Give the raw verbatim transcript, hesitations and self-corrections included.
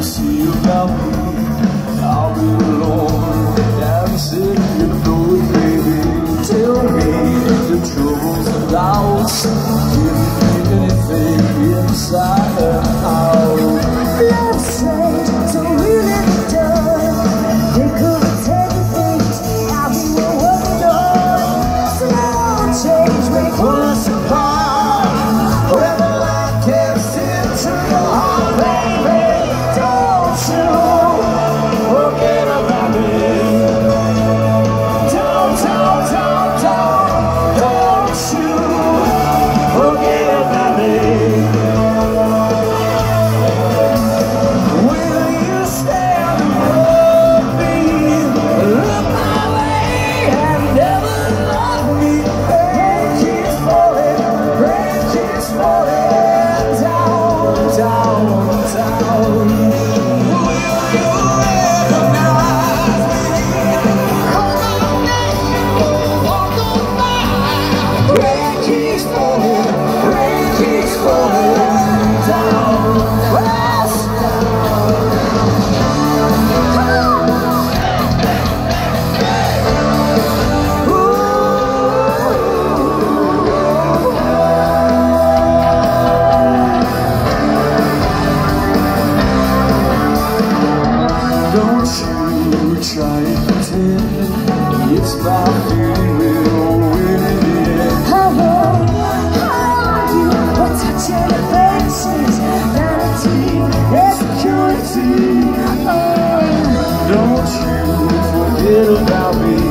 see about me. I'll be alone, dancing in the road, baby. Tell me the troubles and doubts. Give me anything inside and out. Love said, so really it does. They couldn't take the things how we were working on. So now change may pull us apart. Forever I can't sit to your heart, baby. Don't you forget about me. Don't, don't, don't, don't, don't you forget about me. Will you stand above me, look my way, and never love me? Rain keeps falling, rain keeps falling down, down, down. Will you recognize me? Call my name, walk on by. Rain keeps falling, rain keeps falling down. Well, don't you try and pretend it's my feeling will win in the end. Hello, how are you? We're touching the faces, vanity, insecurity. Oh, Don't you forget about me.